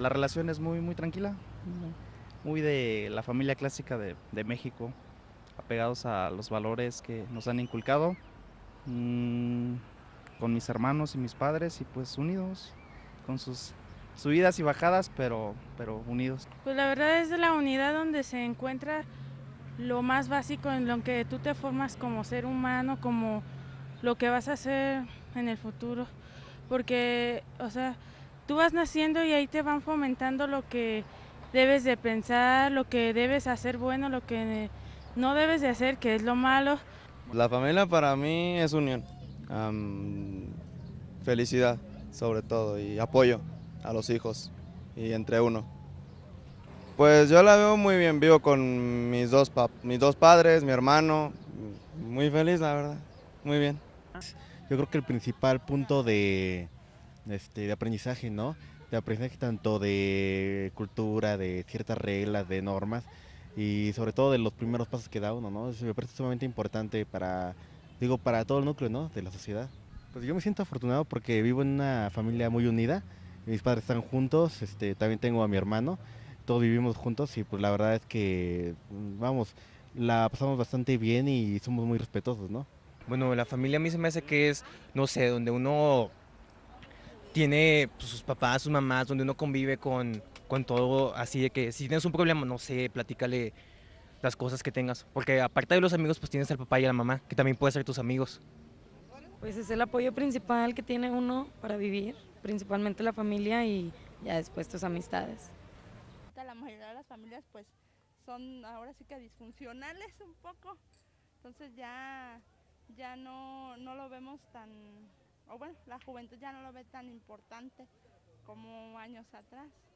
la relación es muy tranquila, muy de la familia clásica de México, apegados a los valores que nos han inculcado, mm, con mis hermanos y mis padres y pues unidos, con sus subidas y bajadas, pero unidos. Pues la verdad es de la unidad donde se encuentra lo más básico en lo que tú te formas como ser humano, como lo que vas a hacer en el futuro. Porque, o sea, tú vas naciendo y ahí te van fomentando lo que debes de pensar, lo que debes hacer bueno, lo que no debes de hacer, que es lo malo. La familia para mí es unión, am, felicidad sobre todo y apoyo a los hijos y entre uno. Pues yo la veo muy bien, vivo con mis dos padres, mi hermano, muy feliz la verdad, muy bien. Yo creo que el principal punto de aprendizaje, ¿no? De aprendizaje tanto de cultura, de ciertas reglas, de normas y sobre todo de los primeros pasos que da uno, ¿no? Eso me parece sumamente importante para, digo, para todo el núcleo, ¿no? De la sociedad. Pues yo me siento afortunado porque vivo en una familia muy unida, mis padres están juntos, también tengo a mi hermano, todos vivimos juntos y pues la verdad es que, vamos, la pasamos bastante bien y somos muy respetuosos, ¿no? Bueno, la familia a mí se me hace que es, no sé, donde uno tiene pues, sus papás, sus mamás, donde uno convive con todo, así de que si tienes un problema, no sé, platícale las cosas que tengas. Porque aparte de los amigos, pues tienes al papá y a la mamá, que también pueden ser tus amigos. Pues es el apoyo principal que tiene uno para vivir, principalmente la familia y ya después tus amistades. La mayoría de las familias pues son ahora sí que disfuncionales un poco, entonces ya no lo vemos tan, o bueno, la juventud ya no lo ve tan importante como años atrás.